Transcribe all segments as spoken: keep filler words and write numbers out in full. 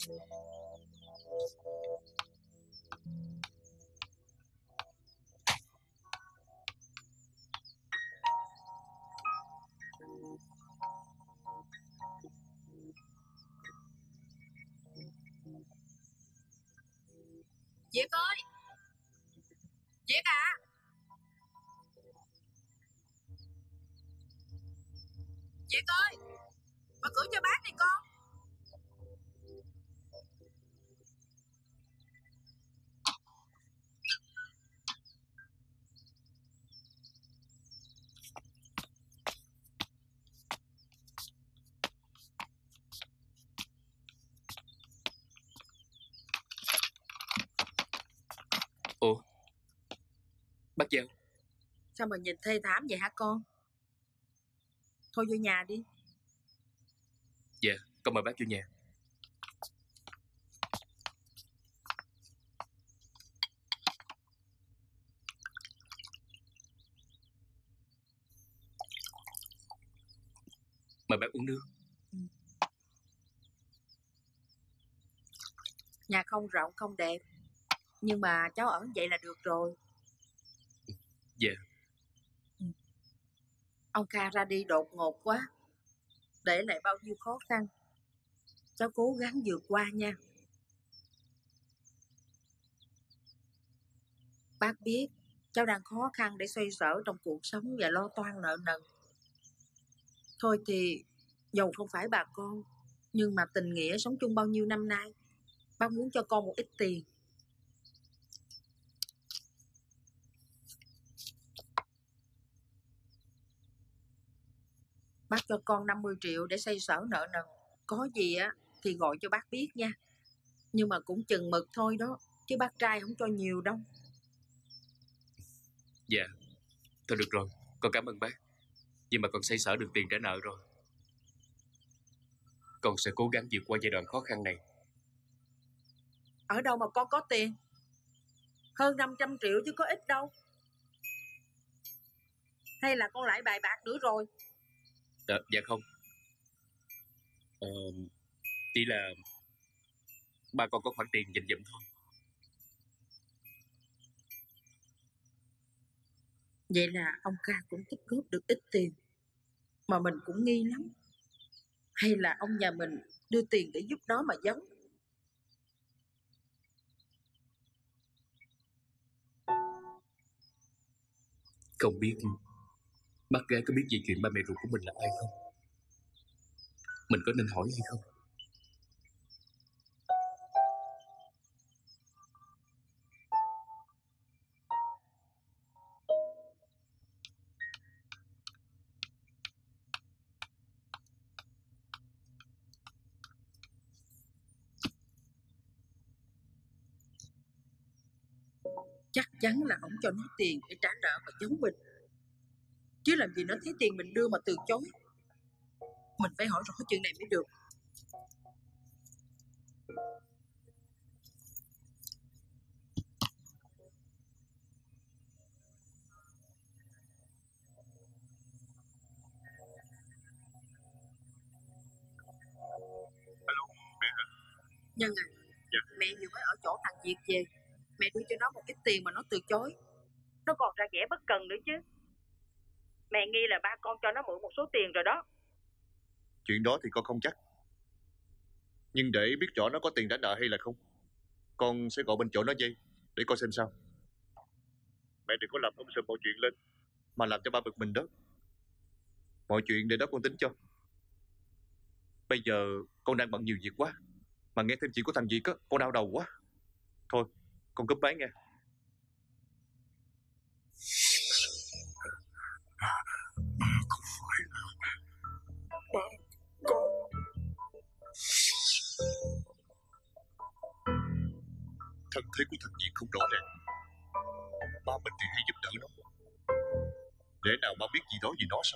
Diệp ơi, Diệp à, Diệp ơi, mở cửa cho bác đi con. Ủa, bác Giao. Sao mà nhìn thê thảm vậy hả con? Thôi vô nhà đi. Dạ, con mời bác vô nhà. Mời bác uống nước. Ừ. Nhà không rộng không đẹp, nhưng mà cháu ở vậy là được rồi. Dạ. Ừ. Ông Kha ra đi đột ngột quá, để lại bao nhiêu khó khăn. Cháu cố gắng vượt qua nha. Bác biết cháu đang khó khăn để xoay sở trong cuộc sống và lo toan nợ nần. Thôi thì dầu không phải bà con, nhưng mà tình nghĩa sống chung bao nhiêu năm nay, bác muốn cho con một ít tiền. Bác cho con năm mươi triệu để xoay sở nợ nần. Có gì á thì gọi cho bác biết nha. Nhưng mà cũng chừng mực thôi đó, chứ bác trai không cho nhiều đâu. Dạ, thôi được rồi, con cảm ơn bác. Nhưng mà con xoay sở được tiền trả nợ rồi. Con sẽ cố gắng vượt qua giai đoạn khó khăn này. Ở đâu mà con có tiền? Hơn năm trăm triệu chứ có ít đâu. Hay là con lại bài bạc nữa rồi? À, dạ không. à, Chỉ là ba con có khoản tiền dành dụm thôi. Vậy là ông Ca cũng tích góp được ít tiền, mà mình cũng nghi lắm. Hay là ông nhà mình đưa tiền để giúp nó mà giấu? Không biết bác gái có biết về chuyện ba mẹ ruột của mình là ai không? Mình có nên hỏi hay không? Chắc chắn là ông cho nó tiền để trả nợ mà giấu mình. Chứ làm gì nó thấy tiền mình đưa mà từ chối. Mình phải hỏi rõ chuyện này mới được. Alo, mẹ hả? Nhân à, dạ. Mẹ vừa mới ở chỗ thằng Việt về. Mẹ đưa cho nó một ít tiền mà nó từ chối. Nó còn ra vẻ bất cần nữa chứ. Mẹ nghi là ba con cho nó mượn một số tiền rồi đó. Chuyện đó thì con không chắc. Nhưng để biết rõ nó có tiền trả nợ hay là không, con sẽ gọi bên chỗ nó dây để coi xem sao. Mẹ đừng có làm ông sùm mọi chuyện lên, mà làm cho ba bực mình đó. Mọi chuyện để đó con tính cho. Bây giờ con đang bận nhiều việc quá, mà nghe thêm chuyện của thằng Việt á, con đau đầu quá. Thôi, con cúp máy nghe. Không phải là ba con. Thân thế của thằng Việt không rõ ràng, ba mình thì hay giúp đỡ nó. Lẽ nào ba biết gì đó về nó sao?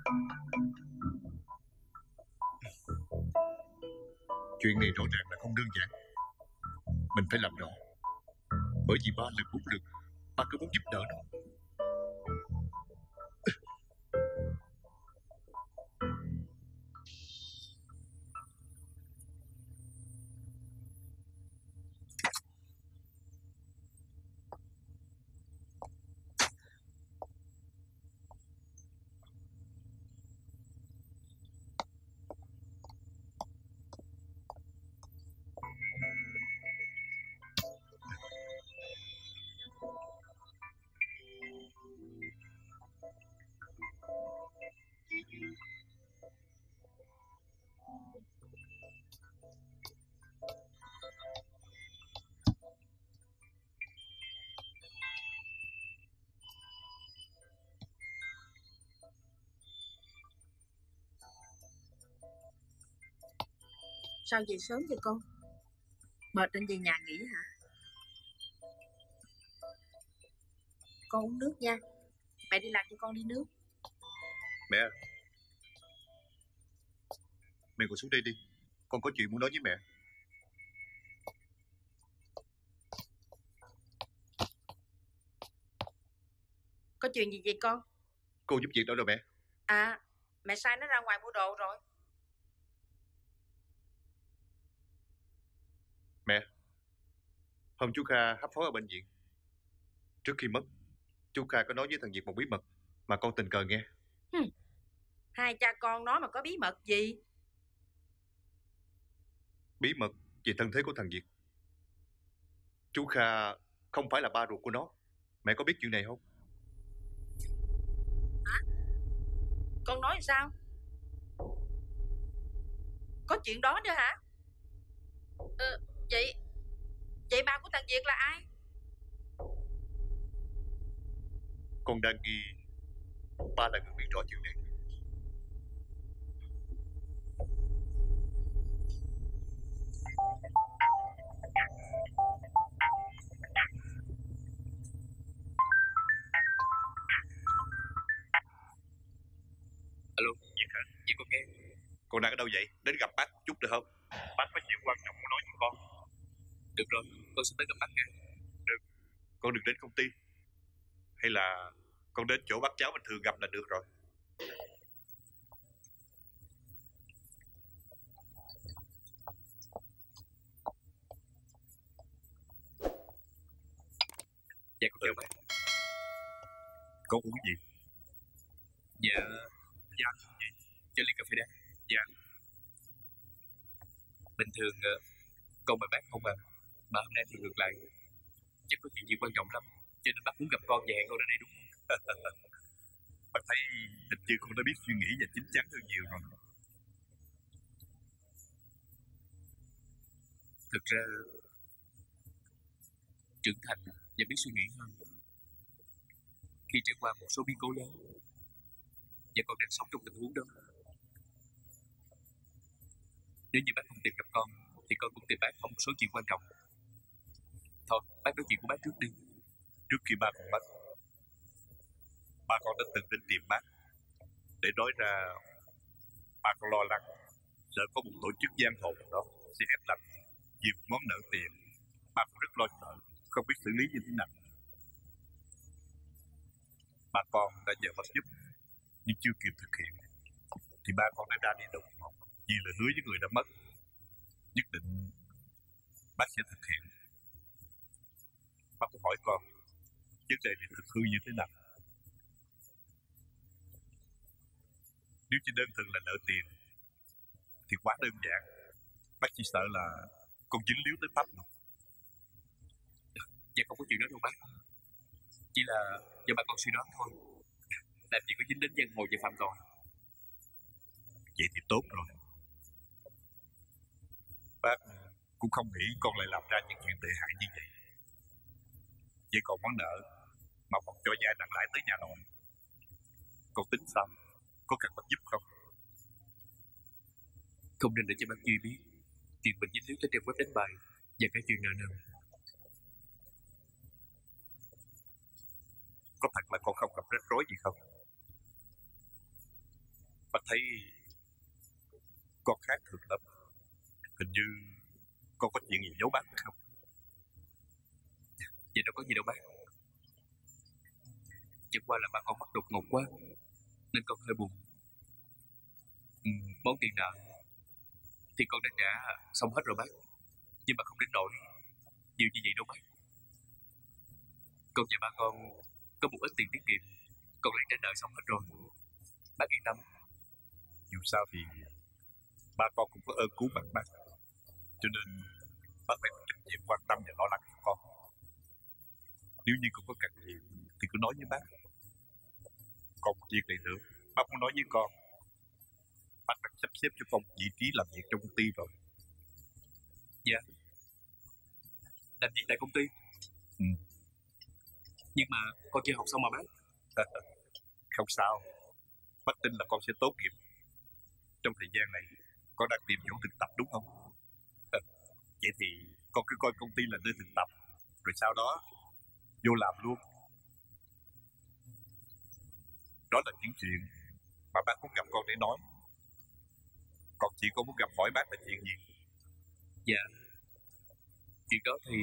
Chuyện này rõ ràng là không đơn giản. Mình phải làm rõ. Bởi vì ba lần bốn lượt ba cứ muốn giúp đỡ nó. Sao về sớm vậy con? Mệt nên về nhà nghỉ hả? Con uống nước nha. Mẹ đi làm cho con ly nước. Mẹ, mẹ ngồi xuống đây đi. Con có chuyện muốn nói với mẹ. Có chuyện gì vậy con? Cô giúp việc đâu rồi mẹ? À, mẹ sai nó ra ngoài mua đồ rồi. Mẹ, hôm chú Kha hấp hối ở bệnh viện. Trước khi mất, chú Kha có nói với thằng Việt một bí mật mà con tình cờ nghe. Hừm. Hai cha con nói mà có bí mật gì? Bí mật về thân thế của thằng Việt. Chú Kha không phải là ba ruột của nó. Mẹ có biết chuyện này không? Hả? Con nói sao? Có chuyện đó nữa hả? Ừ, vậy Vậy ba của thằng Việt là ai? Con đang nghi ba là người biết rõ chuyện này. Alo, Việt hả? Việt con nghe. Con đang ở đâu vậy? Đến gặp bác chút được không? Bác có chuyện quan trọng muốn nói với con. Được rồi, con sẽ tới gặp bác nghe. Được, con đừng đến công ty. Hay là con đến chỗ bác cháu mình thường gặp là được rồi. Dạ con chào bác. Con uống gì? Dạ, dạ gì? Cho ly cà phê đá. Dạ. Bình thường con mời bác không à, mà hôm nay thì ngược lại. Chắc có chuyện gì quan trọng lắm, cho nên bác muốn gặp con và hẹn con ở đây đúng không? Bác thấy hình như con đã biết suy nghĩ và chín chắn hơn nhiều rồi. Thực ra trưởng thành và biết suy nghĩ hơn khi trải qua một số biến cố lớn, và con đang sống trong tình huống đó. Nếu như bác không tìm gặp con thì con cũng tìm bác không một số chuyện quan trọng. Thôi, bác nói chuyện của bác trước đi. Trước khi ba con mất, ba con đã từng đến tìm bác để nói ra ba con lo lắng sợ có một tổ chức giang hồ đó sẽ ép làm việc món nợ tiền. Ba con rất lo sợ, không biết xử lý như thế nào. Ba con đã nhờ bác giúp nhưng chưa kịp thực hiện thì ba con đã ra đi đột ngột vì lời hứa với người đã mất. Nhất định bác sẽ thực hiện. Bác có hỏi con vấn đề này thực hư như thế nào. Nếu chỉ đơn thuần là nợ tiền thì quá đơn giản. Bác chỉ sợ là con dính líu tới pháp luật. Dạ không có chuyện đó đâu bác. Chỉ là do ba con suy đoán thôi. Làm gì có dính đến giang hồ và phạm tội. Vậy thì tốt rồi. Bác cũng không nghĩ con lại làm ra những chuyện tệ hại như vậy. Vậy còn món nợ mà còn cho vay nặng lãi tới nhà nội, con tính sao? Có cần bác giúp không? Không nên để cho bác Duy biết chuyện mình dính líu tới trang web đánh bài và cả chuyện nợ nần. Có thật là con không gặp rắc rối gì không? Bác thấy con khác thường lắm. Hình như con có chuyện gì giấu bác phải không? Vậy đâu có gì đâu bác. Chẳng qua là ba con mất đột ngột quá nên con hơi buồn. Ừ, món tiền nợ thì con đã trả xong hết rồi bác. Nhưng mà không đến nỗi nhiều như vậy đâu bác. Con và ba con có một ít tiền tiết kiệm, con lấy trả nợ xong hết rồi. Bác yên tâm. Dù sao thì ba con cũng có ơn cứu mạng bác, cho nên bác phải có trách nhiệm quan tâm và lo lắng cho con. Nếu như con có cần gì thì cứ nói với bác. Còn một việc này nữa, bác muốn nói với con. Bác đã sắp xếp cho con vị trí làm việc trong công ty rồi. Dạ. Làm việc tại công ty? Ừ. Nhưng mà con chưa học xong mà bác. Không sao. Bác tin là con sẽ tốt nghiệp. Trong thời gian này con đang tìm chỗ thực tập đúng không? Vậy thì con cứ coi công ty là nơi thực tập, rồi sau đó vô làm luôn. Đó là những chuyện mà bác muốn gặp con để nói. Còn chị con muốn gặp hỏi bác là chuyện gì? Dạ, chuyện đó thì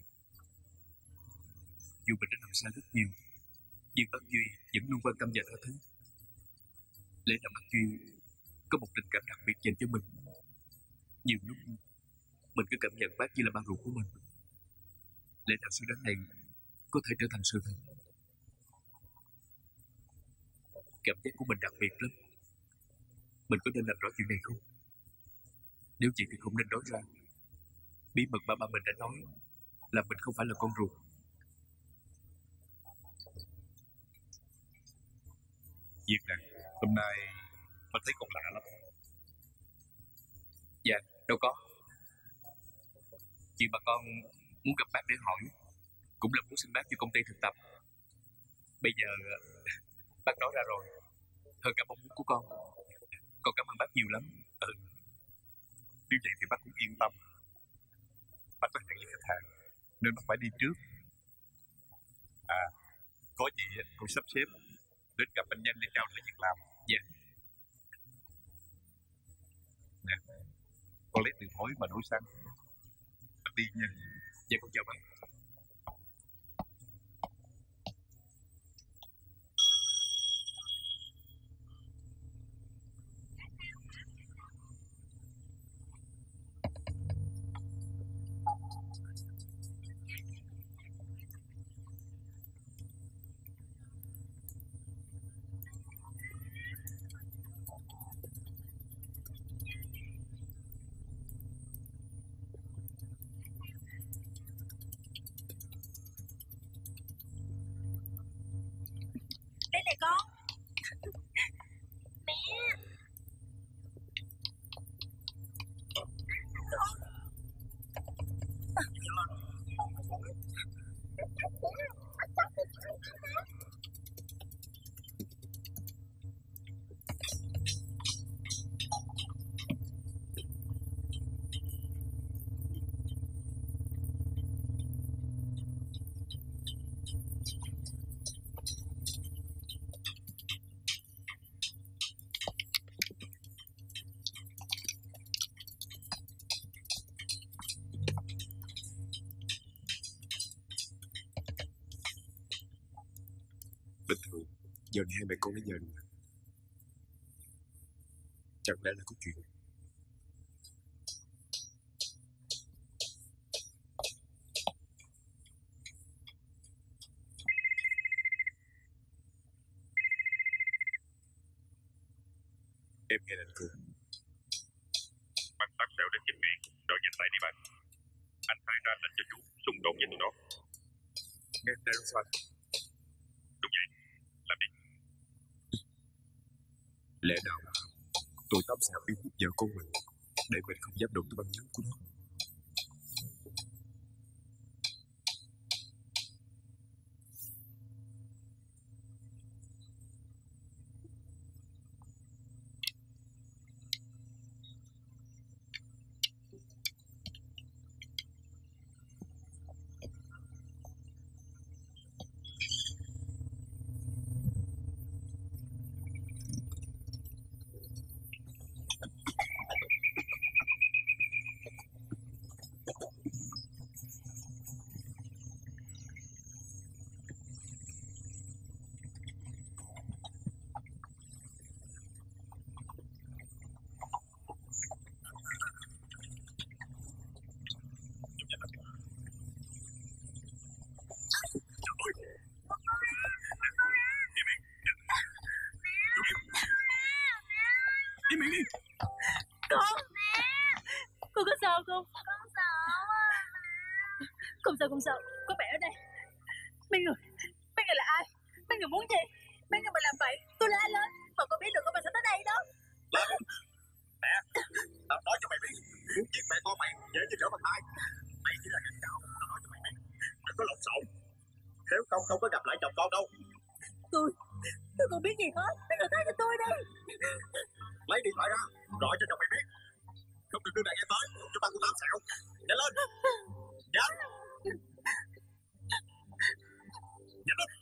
dù mình đã làm sai rất nhiều, nhưng bác Duy vẫn luôn quan tâm và tha thứ. Lẽ nào bác Duy có một tình cảm đặc biệt dành cho mình. Nhiều lúc mình cứ cảm nhận bác như là ba ruột của mình. Lẽ nào suy đoán này có thể trở thành sự thật? Cảm giác của mình đặc biệt lắm. Mình có nên làm rõ chuyện này không? Nếu chị thì không nên nói ra. Bí mật ba ba mình đã nói là mình không phải là con ruột. Việc này hôm nay mình thấy con lạ lắm. Dạ, đâu có. Chị bà con muốn gặp bác để hỏi, cũng là muốn xin bác cho công ty thực tập. Bây giờ bác nói ra rồi, hơn cả mong muốn của con. Con cảm ơn bác nhiều lắm. Ừ. Nếu vậy thì bác cũng yên tâm. Bác có hẹn với khách hàng nên bác phải đi trước. À, có gì con sắp xếp đến gặp anh nhanh để trao đổi việc làm. Dạ. Nè, con lấy tiền thối mà đổi xăng. Bác đi nha. Dạ con chào bác. Đây này con. Mẹ. Bình thường giờ này hai mẹ con đến giờ rồi. Chẳng lẽ là có chuyện? Em nghe anh cười. Bắt bắt Sẹo đến chính viện rồi nhanh tay đi bạn. Anh phải ra lệnh cho chú xung đột với tụi nó. Nghe đây là sao? Đúng vậy, làm đi. Lẽ nào tôi tóm Sẹo uy hiếp vợ con mình để mình không dám đụng tới băng nhóm của nó? Im miệng đi. Con. Con có sao không? Con sợ. Không sao không sao, có mẹ ở đây. Mấy người, mấy người là ai? Mấy người muốn gì? Mấy người mà làm vậy, tôi la lên. Mà con biết được con mà sẽ tới đây đó. Mẹ, tao nói cho mày biết, việc mẹ con mày dễ như trở bàn tay. Mày chỉ là cảnh cáo, tao nói cho mày biết, đừng có lộn xộn. Nếu không không có gặp lại chồng con đâu. Tôi, tôi không biết gì hết. Mấy người tha cho tôi đi. Lấy điện thoại ra, gọi cho chồng mày biết. Không được đưa đàn em tới, chúng ta cũng tám Sẹo. Nhanh lên. Nhanh. Nhanh lên.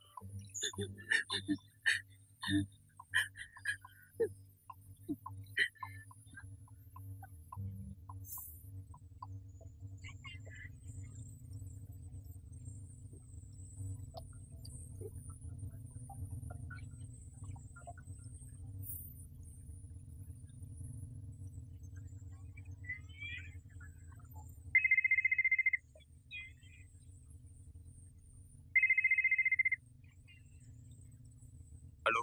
Alo.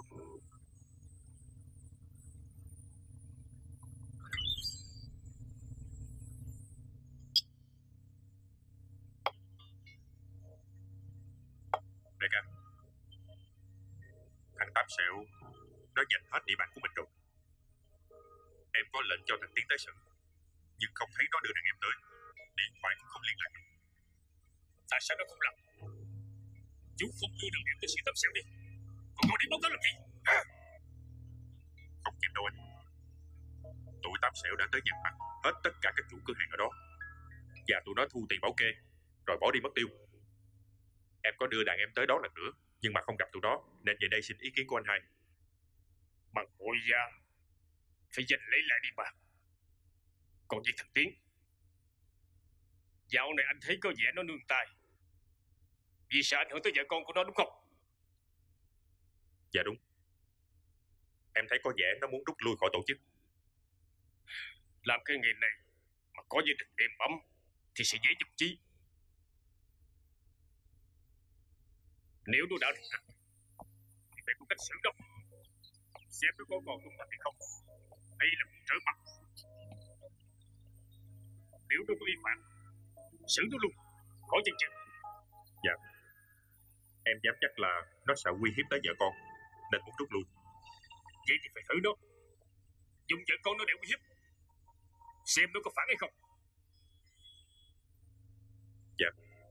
Đại ca, thằng Tám Sẹo nó giành hết địa bàn của mình rồi. Em có lệnh cho thằng Tiến tới sự, nhưng không thấy nó đưa đàn em tới. Điện thoại cũng không liên lạc được. Tại sao nó không làm? Chú không đưa đàn em tới sự Tám Sẹo đi. Còn ngồi đi báo cáo làm gì? À? Không kịp đâu anh. Tụi Tám Sẹo đã tới giành mặt hết tất cả các chủ cửa hàng ở đó, và tụi nó thu tiền bảo kê rồi bỏ đi mất tiêu. Em có đưa đàn em tới đó lần nữa, nhưng mà không gặp tụi nó, nên về đây xin ý kiến của anh hai. Mà ngồi ra phải giành lấy lại đi mà. Còn với thằng Tiến, dạo này anh thấy có vẻ nó nương tay, vì sợ ảnh hưởng tới vợ con của nó đúng không? Dạ đúng. Em thấy có vẻ nó muốn rút lui khỏi tổ chức. Làm cái nghề này mà có gia đình êm ấm thì sẽ dễ nhục chí. Nếu nó đã được thì phải có cách xử đâu. Xem nó có còn tung mặt hay không, hay là muốn trở mặt. Nếu nó có vi phạm, xử nó luôn, khỏi chần chừ. Dạ. Em dám chắc là nó sợ uy hiếp tới vợ con, nên muốn rút lui. Vậy thì phải thử nó, dùng vợ con nó để uy hiếp, xem nó có phản hay không. Dạ.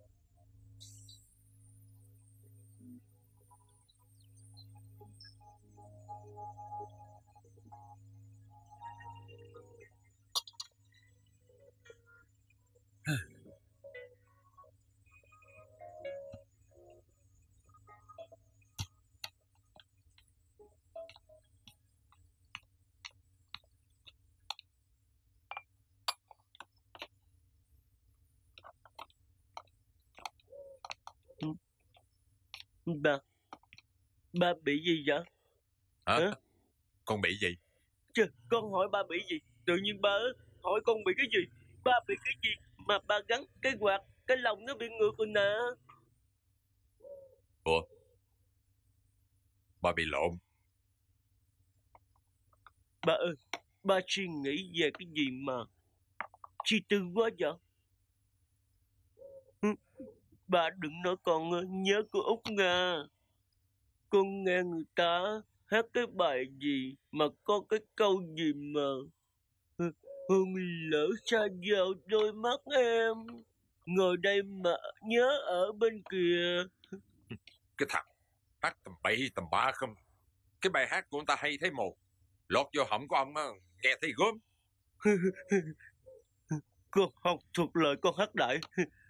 Ba Ba bị gì vậy? Hả? Hả? Con bị gì? Trời, con hỏi ba bị gì? Tự nhiên ba hỏi con bị cái gì? Ba bị cái gì mà ba gắn cái quạt, cái lồng nó bị ngược rồi nè. Ủa? Ba bị lộn. Ba ơi, ba suy nghĩ về cái gì mà suy tư quá vậy? Ba đừng nói con nhớ cô Út Nga. Con nghe người ta hát cái bài gì mà có cái câu gì mà hương lỡ xa vào đôi mắt em, ngồi đây mà nhớ ở bên kia. Cái thằng hát tầm bậy tầm bạ không. Cái bài hát của ông ta hay thấy một, lọt vô họng của ông nghe thấy gớm. Con học thuộc lời con hát đại.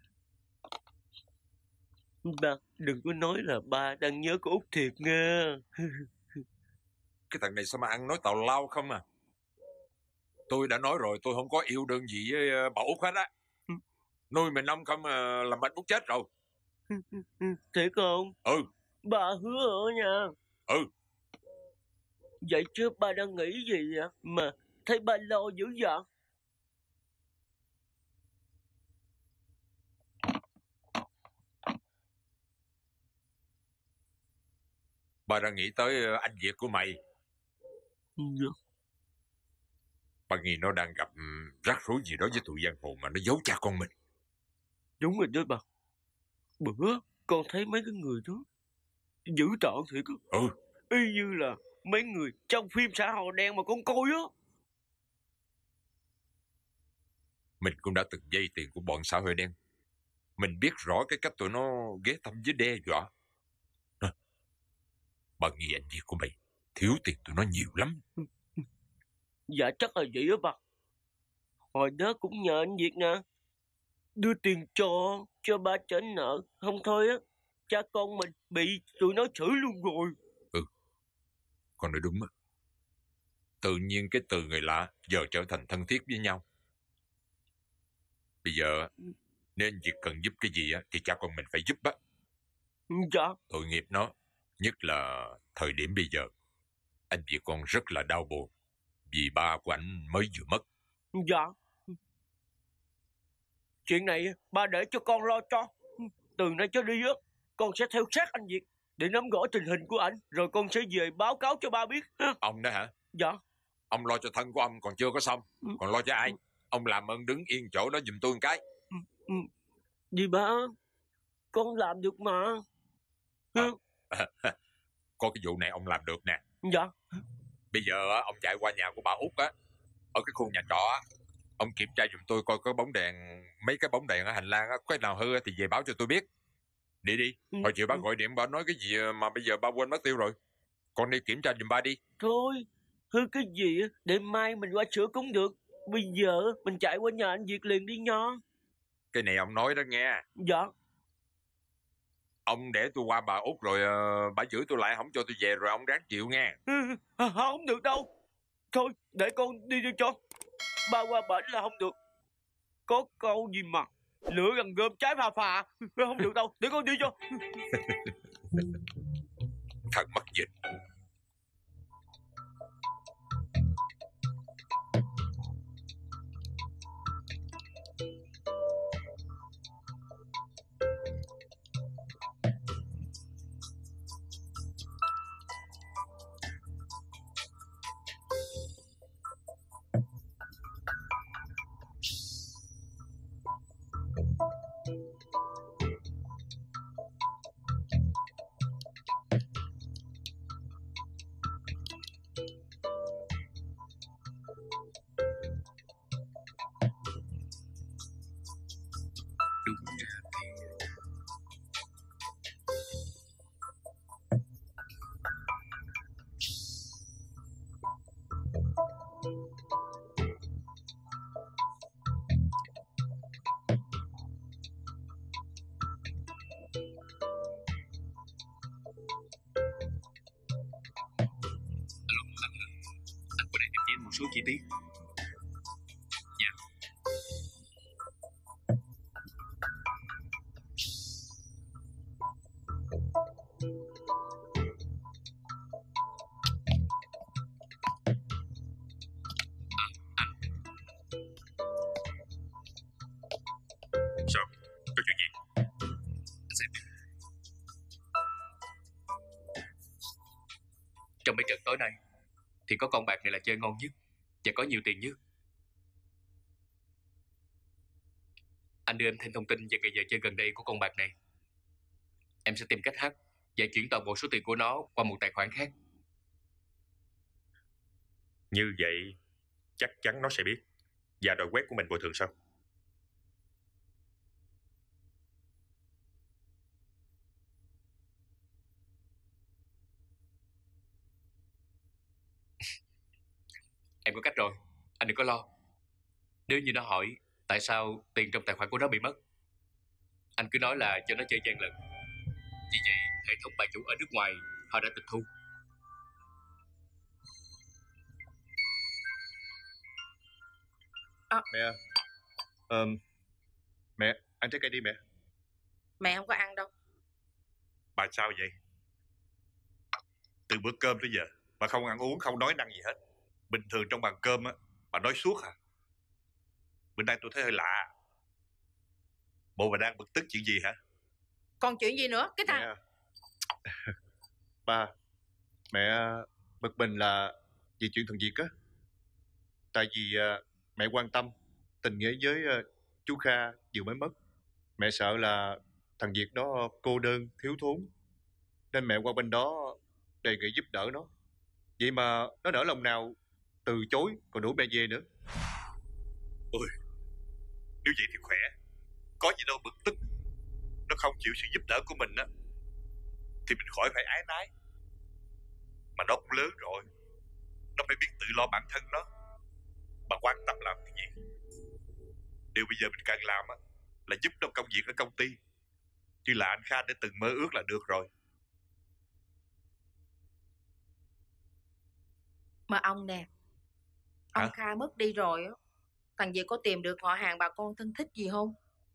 Ba đừng có nói là ba đang nhớ cô Út thiệt nghe. Cái thằng này sao mà ăn nói tào lao không à. Tôi đã nói rồi, tôi không có yêu đương gì với bà Út hết á. Nuôi mình ông không làm bệnh Út chết rồi. Thiệt không? Ừ. Ba hứa ở nha. Ừ. Vậy chứ ba đang nghĩ gì vậy mà thấy ba lo dữ vậy? Ba đang nghĩ tới anh Việt của mày. Dạ. Ba nghĩ nó đang gặp rắc rối gì đó với tụi giang hồ mà nó giấu cha con mình. Đúng rồi đó ba. Bữa con thấy mấy cái người đó dữ tợn thiệt á. Ừ. Y như là mấy người trong phim xã hội đen mà con coi á. Mình cũng đã từng vay tiền của bọn xã hội đen. Mình biết rõ cái cách tụi nó ghé thăm với đe dọa. À, bà nghĩ anh Việt của mày thiếu tiền tụi nó nhiều lắm. Dạ chắc là vậy á bà. Hồi đó cũng nhờ anh Việt nè. đưa tiền cho cho ba trả nợ. Không thôi á, cha con mình bị tụi nó xử luôn rồi. Ừ, con nói đúng á. Tự nhiên cái từ người lạ giờ trở thành thân thiết với nhau. Bây giờ nên việc cần giúp cái gì á thì cha con mình phải giúp á. Dạ. Tội nghiệp nó, nhất là thời điểm bây giờ. Anh vì con rất là đau buồn vì ba của anh mới vừa mất. Dạ. Chuyện này ba để cho con lo cho. Từ nay trở đi á, con sẽ theo sát anh Việt để nắm rõ tình hình của anh, rồi con sẽ về báo cáo cho ba biết. Ông đó hả? Dạ. Ông lo cho thân của ông còn chưa có xong, còn lo cho ai? Ông làm ơn đứng yên chỗ đó giùm tôi một cái. Gì ba? Con làm được mà. À, có cái vụ này ông làm được nè. Dạ. Bây giờ ông chạy qua nhà của bà Út á, ở cái khu nhà trọ á, ông kiểm tra giùm tôi coi có bóng đèn, mấy cái bóng đèn ở hành lang á, có cái nào hư thì về báo cho tôi biết. Đi đi, hồi chiều ba gọi điện ba nói cái gì mà bây giờ ba quên mất tiêu rồi. Con đi kiểm tra giùm ba đi. Thôi, hư cái gì để mai mình qua sửa cũng được. Bây giờ mình chạy qua nhà anh Việt liền đi nha. Cái này ông nói đó nghe. Dạ. Ông để tôi qua bà Út rồi uh, bà giữ tôi lại không cho tôi về rồi ông ráng chịu nghe. À, không được đâu. Thôi để con đi đi cho. Ba qua bển là không được. Có câu gì mà lửa gần gom trái phà phà. Không được đâu, để con đi cho. Thật mất dịch. Một số chi tiết. Dạ. À, anh. Sao? Có chuyện gì? Anh xem. Trong mấy trận tối nay thì có con bạc này là chơi ngon nhất và có nhiều tiền nhất. Anh đưa em thêm thông tin về ngày giờ chơi gần đây của con bạc này. Em sẽ tìm cách hack và chuyển toàn bộ số tiền của nó qua một tài khoản khác. Như vậy chắc chắn nó sẽ biết và đòi web của mình bồi thường sao? Em có cách rồi, anh đừng có lo. Nếu như nó hỏi tại sao tiền trong tài khoản của nó bị mất, anh cứ nói là cho nó chơi gian lận. Vì vậy hệ thống bài chủ ở nước ngoài họ đã tịch thu. À. Mẹ ờ, Mẹ, ăn trái cây đi mẹ. Mẹ không có ăn đâu. Bà sao vậy? Từ bữa cơm tới giờ bà không ăn uống, không nói năng gì hết. Bình thường trong bàn cơm á bà nói suốt hả? Bữa nay tôi thấy hơi lạ. Bộ bà đang bực tức chuyện gì hả? Còn chuyện gì nữa cái thằng? Mẹ... Ba, mẹ bực mình là vì chuyện thằng Việt á. Tại vì mẹ quan tâm tình nghĩa với chú Kha vừa mới mất. Mẹ sợ là thằng Việt đó cô đơn, thiếu thốn, nên mẹ qua bên đó đề nghị giúp đỡ nó. Vậy mà nó nỡ lòng nào từ chối, còn đuổi mẹ về nữa. Ôi, nếu vậy thì khỏe. Có gì đâu bực tức. Nó không chịu sự giúp đỡ của mình á thì mình khỏi phải ái nái. Mà nó cũng lớn rồi, nó phải biết tự lo bản thân nó. Bà quan tâm làm cái gì? Điều bây giờ mình cần làm á là giúp trong công việc ở công ty, chứ là anh Kha đã từng mơ ước là được rồi. Mà ông nè, ông Hả? Kha mất đi rồi á, thằng Việt có tìm được họ hàng bà con thân thích gì không?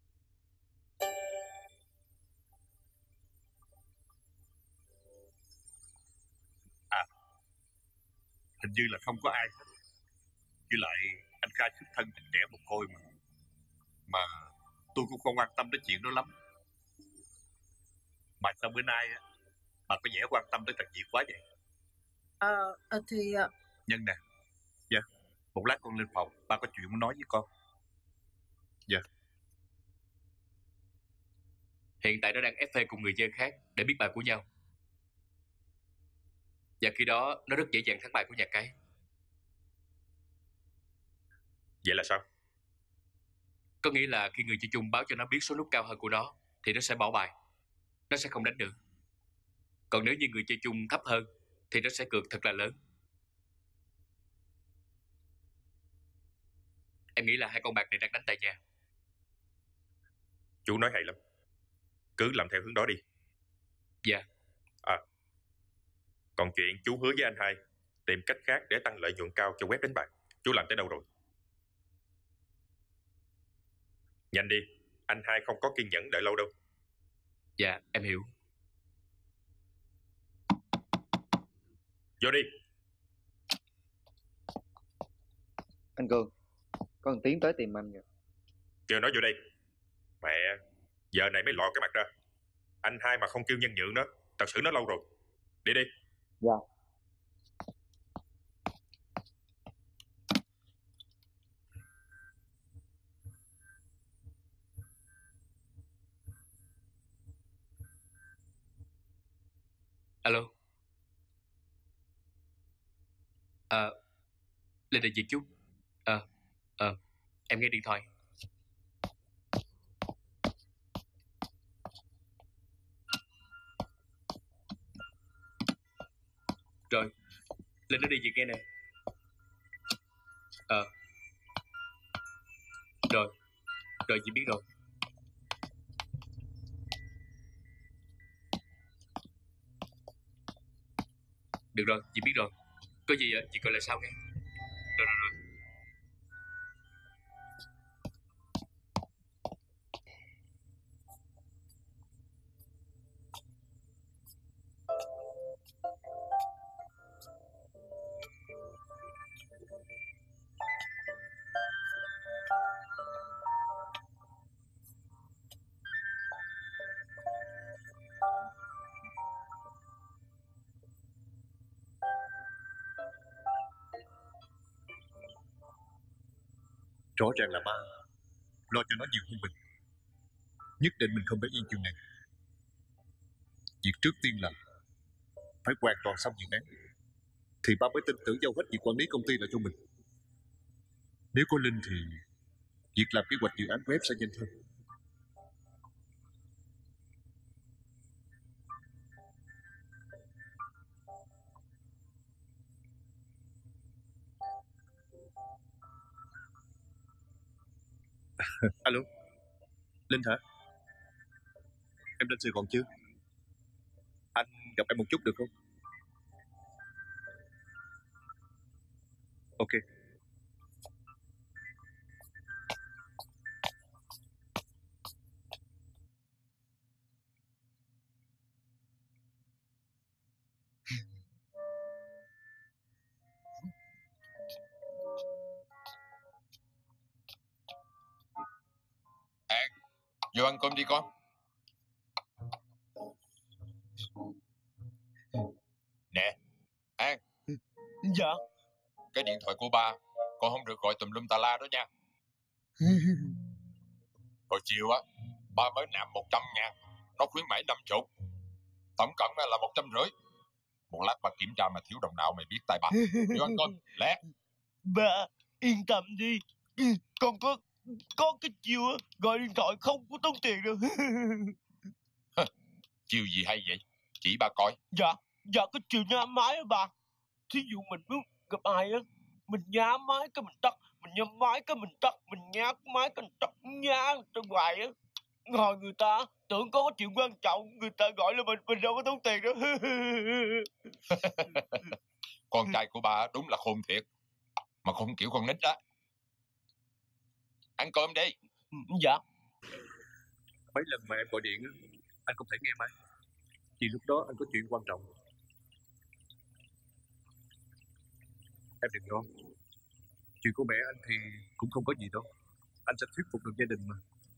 À, hình như là không có ai hết. Với lại anh Kha xuất thân tình trẻ một côi mà. Mà tôi cũng không quan tâm đến chuyện đó lắm. Mà sao bữa nay á, bà có vẻ quan tâm tới thằng Việt quá vậy? Ờ, à, thì... Nhân nè. Dạ, một lát con lên phòng, ba có chuyện muốn nói với con. Dạ. Hiện tại nó đang ép phê cùng người chơi khác để biết bài của nhau. Và khi đó nó rất dễ dàng thắng bài của nhà cái. Vậy là sao? Có nghĩa là khi người chơi chung báo cho nó biết số nút cao hơn của nó thì nó sẽ bỏ bài. Nó sẽ không đánh nữa. Còn nếu như người chơi chung thấp hơn thì nó sẽ cược thật là lớn. Em nghĩ là hai con bạc này đang đánh tại nhà. Chú nói hay lắm. Cứ làm theo hướng đó đi. Dạ. À, còn chuyện chú hứa với anh hai tìm cách khác để tăng lợi nhuận cao cho web đánh bạc, chú làm tới đâu rồi? Nhanh đi, anh hai không có kiên nhẫn đợi lâu đâu. Dạ, em hiểu. Vô đi. Anh Cường, có thằng Tiến tới tìm anh kìa. Kêu nó vô đây. Mẹ, giờ này mới lòi cái mặt ra. Anh hai mà không kêu nhân nhượng đó, thật sự nó lâu rồi. Đi đi. Dạ. Alo. À, lên đại diện chút. Ờ, à, ờ, à, em nghe điện thoại. Rồi, lên đó đi việc nghe nè. Ờ. À. Rồi, rồi chị biết rồi. Được rồi, chị biết rồi. Có gì chị gọi lại sau nghe. Rồi, rồi, rồi. Rõ ràng là ba lo cho nó nhiều hơn mình. Nhất định mình không để yên chuyện này. Việc trước tiên là phải hoàn toàn xong dự án, thì ba mới tin tưởng giao hết việc quản lý công ty lại cho mình. Nếu có Linh thì việc làm kế hoạch dự án web sẽ nhanh hơn. Alo, Linh hả? Em lên Sài Gòn chưa? Anh gặp em một chút được không? Ok. An, vô ăn cơm đi con. Nè, An. Dạ. Cái điện thoại của ba, con không được gọi tùm lum tà la đó nha. Hồi chiều á, ba mới nạp một trăm ngàn, nó khuyến mãi năm chục. Tổng cộng là một trăm rưỡi. Một lát ba kiểm tra mà thiếu đồng nào mày biết tay ba. Vô ăn cơm, lẹ. Ba, yên tâm đi. Con có có cái chiêu gọi điện thoại không có tốn tiền đâu. Chiêu gì hay vậy? Chỉ ba coi. Dạ, dạ cái chiêu nhá máy á bà. Thí dụ mình muốn gặp ai á, mình nhá máy cái mình tắt, mình nhá máy cái mình tắt, mình nhá máy cái mình tắt, nhá từ hoài á. Hồi người ta tưởng có chuyện quan trọng, người ta gọi là mình, mình đâu có tốn tiền đâu. Con trai của ba đúng là khôn thiệt, mà không kiểu con nít đó. Ăn cơm đi. Dạ. Mấy lần mà em gọi điện anh không thể nghe máy, vì lúc đó anh có chuyện quan trọng. Em đừng lo, chuyện của mẹ anh thì cũng không có gì đâu. Anh sẽ thuyết phục được gia đình mà.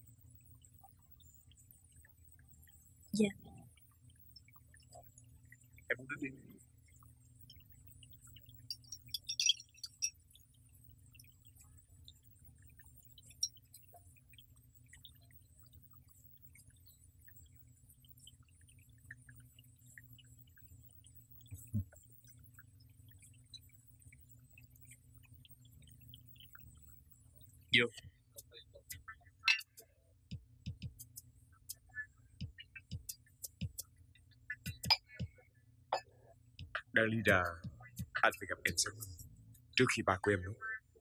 Dạ. Em muốn đứng đi. Vô. Đáng lý ra anh phải gặp em sớm, trước khi ba của em nói.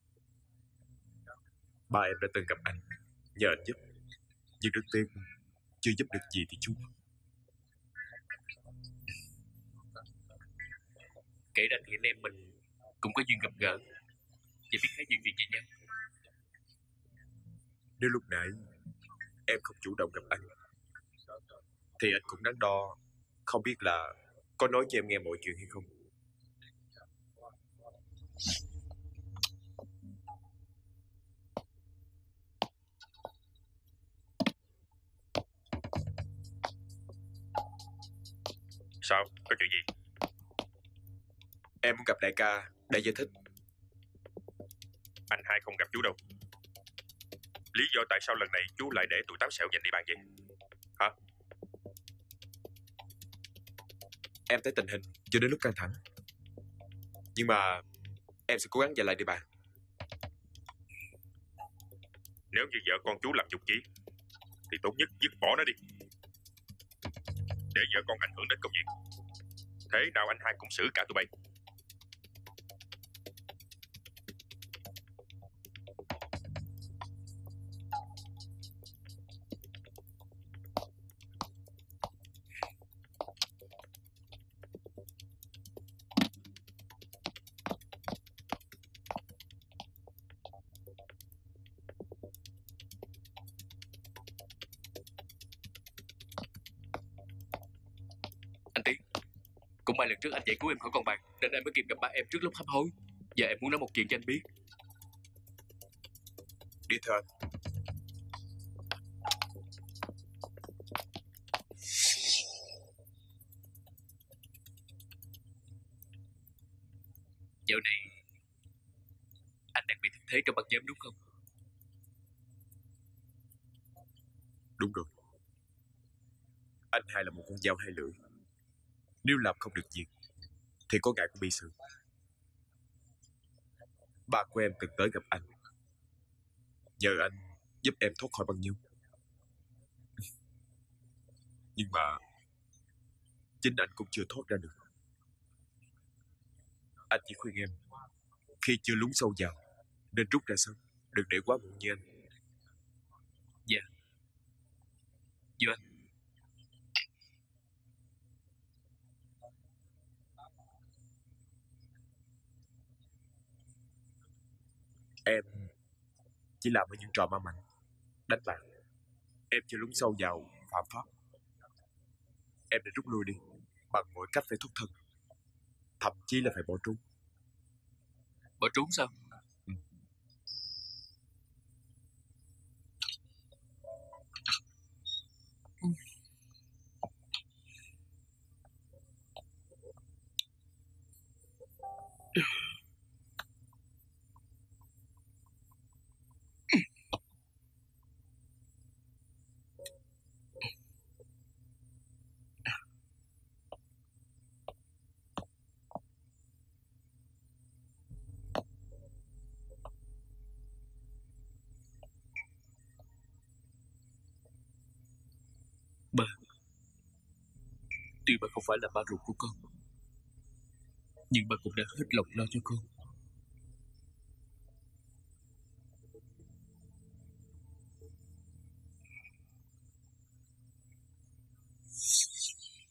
Ba em đã từng gặp anh, nhờ anh giúp, nhưng rất tiếc chưa giúp được gì thì chú. Kể ra thì anh em mình cũng có duyên gặp gỡ và biết khá nhiều chuyện về nhau. Nếu lúc nãy em không chủ động gặp anh thì anh cũng đắn đo không biết là có nói cho em nghe mọi chuyện hay không. Sao? Có chuyện gì? Em muốn gặp đại ca để giải thích. Anh hai không gặp chú đâu. Lý do tại sao lần này chú lại để tụi táo xẹo giành địa bàn vậy? Hả? Em thấy tình hình chưa đến lúc căng thẳng, nhưng mà em sẽ cố gắng giành lại địa bàn. Nếu như vợ con chú làm dục chí thì tốt nhất dứt bỏ nó đi, để vợ con ảnh hưởng đến công việc. Thế nào anh hai cũng xử cả tụi bay. Anh Tiến, cũng may lần trước anh giải cứu em khỏi con bạc nên em mới kịp gặp ba em trước lúc hấp hối. Giờ em muốn nói một chuyện cho anh biết. Đi thưa anh. Dạo này anh đang bị thất thế trong băng giam đúng không? Đúng rồi. Anh hai là một con dao hai lưỡi. Nếu làm không được việc thì có ngại cũng bị xử. Ba của em từng tới gặp anh, nhờ anh giúp em thoát khỏi băng nhung. Nhưng mà chính anh cũng chưa thoát ra được. Anh chỉ khuyên em khi chưa lún sâu vào nên rút ra sớm, đừng để quá muộn như anh. Dạ. Dạ anh. Em chỉ làm ở những trò ma mạnh, đánh bạc. Em chưa lún sâu vào phạm pháp. Em đã rút lui đi, bằng mọi cách phải thoát thân, thậm chí là phải bỏ trốn. Bỏ trốn sao? Ừ. Ừ. Ba, tuy ba không phải là ba ruột của con, nhưng ba cũng đã hết lòng lo cho con.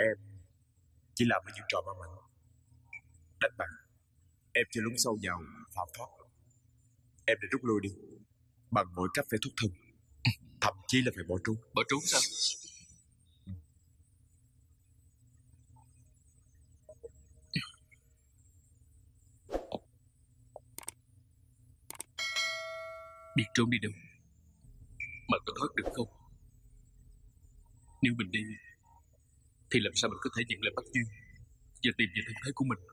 Em chỉ làm những trò ma mảnh, đánh bạc. Em chưa lún sâu vào phạm pháp. Em định rút lui đi, bằng mọi cách phải thoát thân, thậm chí là phải bỏ trốn. Bỏ trốn sao? Biết trốn đi đâu mà có thoát được không? Nếu mình đi thì làm sao mình có thể nhận lại Bắc Duyên và tìm về thân thế của mình?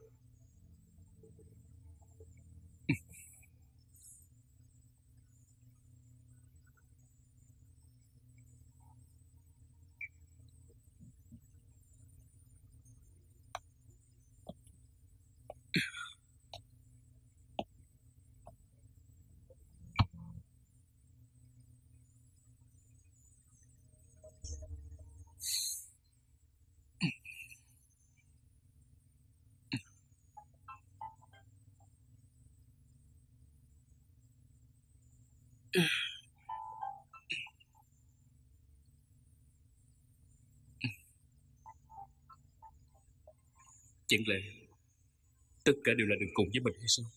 Chẳng lẽ tất cả đều là đường cùng với mình hay sao?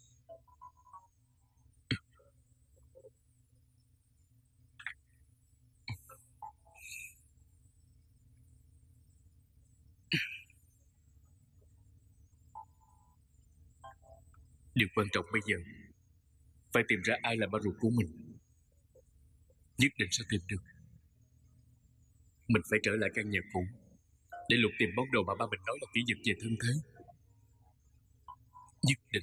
Điều quan trọng bây giờ phải tìm ra ai là ba ruột của mình. Nhất định sẽ tìm được. Mình phải trở lại căn nhà cũ để lục tìm món đồ mà ba mình nói là kỷ vật về thân thế. Nhất định.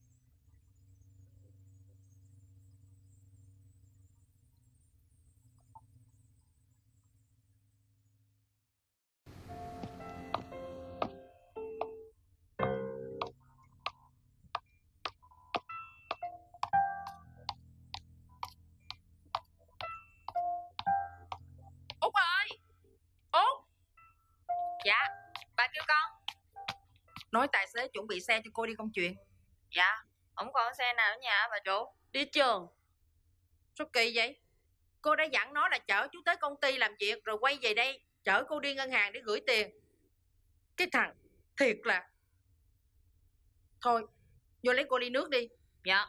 Út ơi! Út! Dạ, bà kêu con. Nói tài xế chuẩn bị xe cho cô đi công chuyện. Dạ, không còn xe nào ở nhà hả bà chủ? Đi trường. Sao kỳ vậy? Cô đã dặn nó là chở chú tới công ty làm việc rồi quay về đây chở cô đi ngân hàng để gửi tiền. Cái thằng thiệt là. Thôi, vô lấy cô ly nước đi. Dạ.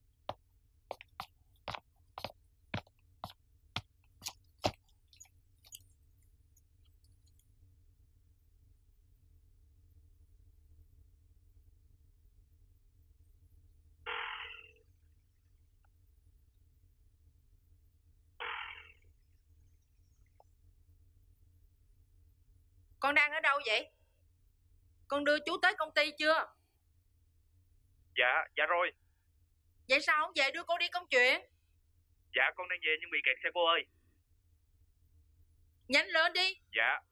Con đang ở đâu vậy? Con đưa chú tới công ty chưa? Dạ, dạ rồi. Vậy sao không về đưa cô đi công chuyện? Dạ, con đang về nhưng bị kẹt xe cô ơi. Nhanh lên đi. Dạ.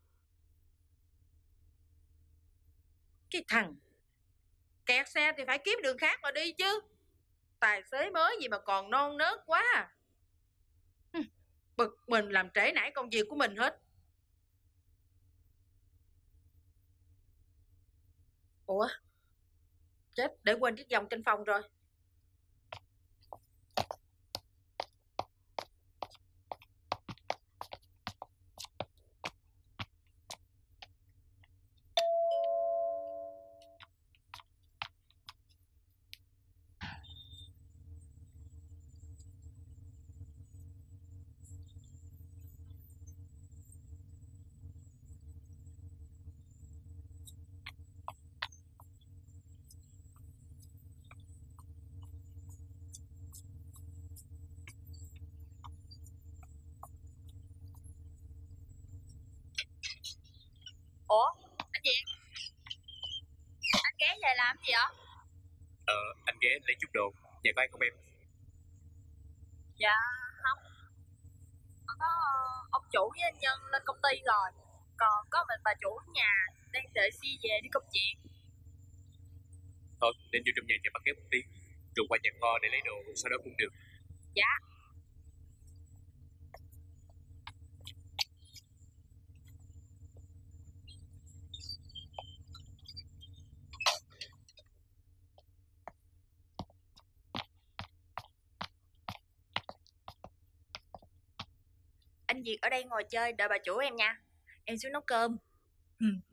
Cái thằng kẹt xe thì phải kiếm đường khác mà đi chứ. Tài xế mới gì mà còn non nớt quá à. Bực mình làm trễ nải công việc của mình hết. Ủa? Chết, để quên chiếc vòng trên phòng rồi. Ủa, anh gì? Anh ghé về làm gì vậy? Ờ, anh ghé lấy chút đồ. Nhà có ai không em? Dạ, không. Có ông chủ với anh Nhân lên công ty rồi. Còn có mình bà chủ ở nhà đang đợi xe về đi công chuyện. Thôi, nên vô trong nhà cho bắt ghép một tí, rồi qua nhà kho để lấy đồ, sau đó cũng được. Dạ. Anh Việt ở đây ngồi chơi đợi bà chủ em nha. Em xuống nấu cơm. Ừ,